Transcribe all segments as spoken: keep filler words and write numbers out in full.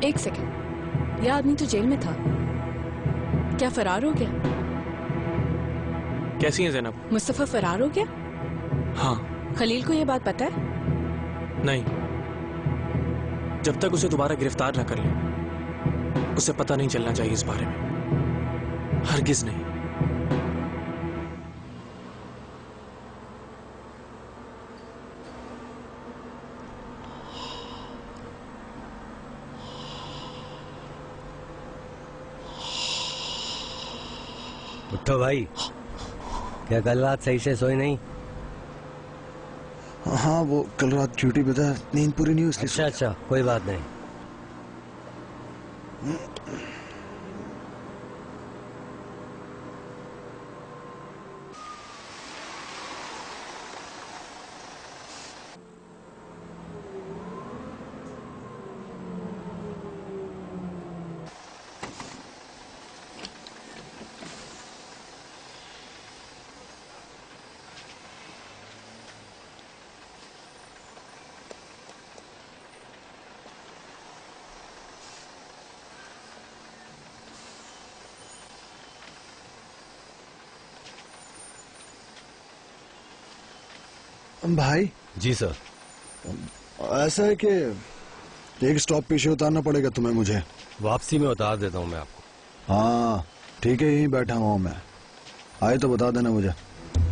एक सेकंड, यह आदमी तो जेल में था, क्या फरार हो गया? कैसी है ज़ैनब? मुस्तफा फरार हो गया? हाँ। खलील को यह बात पता है? नहीं, जब तक उसे दोबारा गिरफ्तार न कर ले उसे पता नहीं चलना चाहिए इस बारे में, हरगिज नहीं। उठो भाई, क्या कल रात सही से सोई नहीं? हाँ, वो कल रात ड्यूटी पे था, नींद पूरी नहीं हुई इसलिए। अच्छा अच्छा, कोई बात नहीं। भाई जी सर। ऐसा है कि एक स्टॉप पीछे उतारना पड़ेगा तुम्हें मुझे। वापसी में उतार देता हूँ मैं आपको। हाँ ठीक है, यहीं बैठा हुआ मैं, आए तो बता देना मुझे।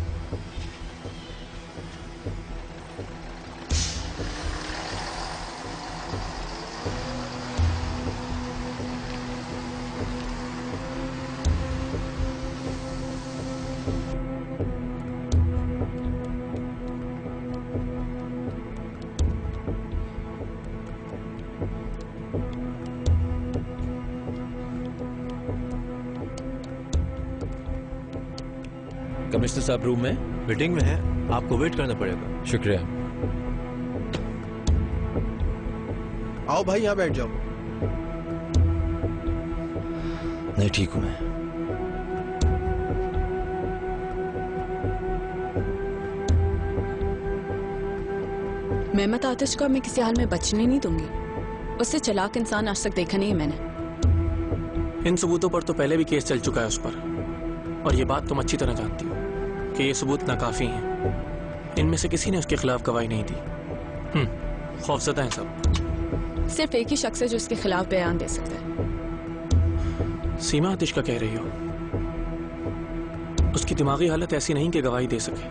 कमिश्नर साहब रूम में? मीटिंग में है, आपको वेट करना पड़ेगा। शुक्रिया। आओ भाई, यहाँ बैठ जाओ। नहीं, ठीक हूं मैं। मेहमत आतिश को मैं किसी हाल में बचने नहीं दूंगी। उससे चालाक इंसान आज तक देखा नहीं है मैंने। इन सबूतों पर तो पहले भी केस चल चुका है उस पर, और ये बात तुम अच्छी तरह जानती हो कि ये सबूत नाकाफी हैं। इनमें से किसी ने उसके खिलाफ गवाही नहीं दी। हम्म, खौफजदा हैं सब। सिर्फ एक ही शख्स है जो उसके खिलाफ बयान दे सकता है। सीमा आतिश का कह रही हो? उसकी दिमागी हालत ऐसी नहीं कि गवाही दे सके।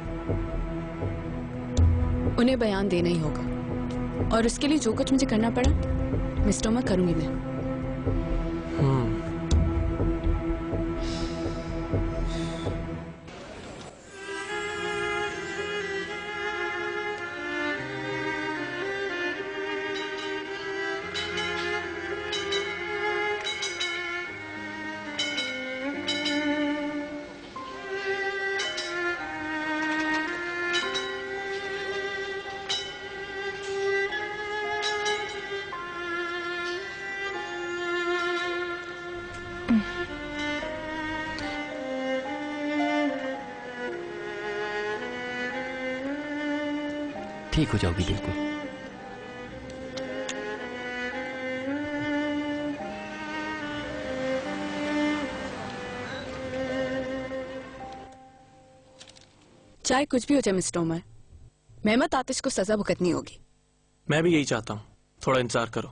उन्हें बयान देना ही होगा, और उसके लिए जो कुछ मुझे करना पड़ा मिस्टर मैं करूंगी मैं। हम्म। ठीक हो जाओगी बिल्कुल। चाहे कुछ भी हो जाए मिस्टर उमर, मेहमत आतिश को सजा भुगतनी होगी। मैं भी यही चाहता हूँ, थोड़ा इंतजार करो।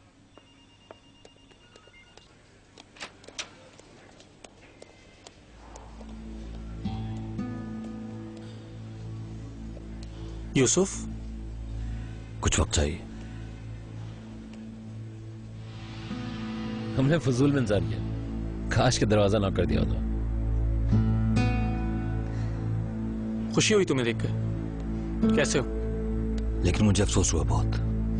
यूसुफ, कुछ वक्त चाहिए। हमने फजूल में इंतजार किया, काश के दरवाजा ना कर दिया होता। खुशी हुई तुम्हें देखकर। कैसे हो? लेकिन मुझे अफसोस हुआ बहुत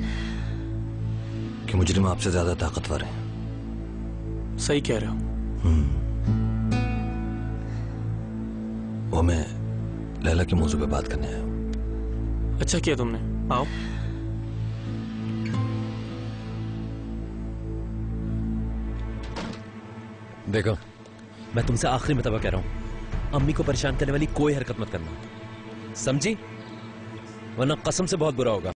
कि मुजरिम आपसे ज्यादा ताकतवर हैं। सही कह रहे हो। वो मैं लैला के मौजू पे बात करने आया हूं। अच्छा किया तुमने, आओ। देखो, मैं तुमसे आखिरी मर्तबा कह रहा हूं, अम्मी को परेशान करने वाली कोई हरकत मत करना, समझी? वरना कसम से बहुत बुरा होगा।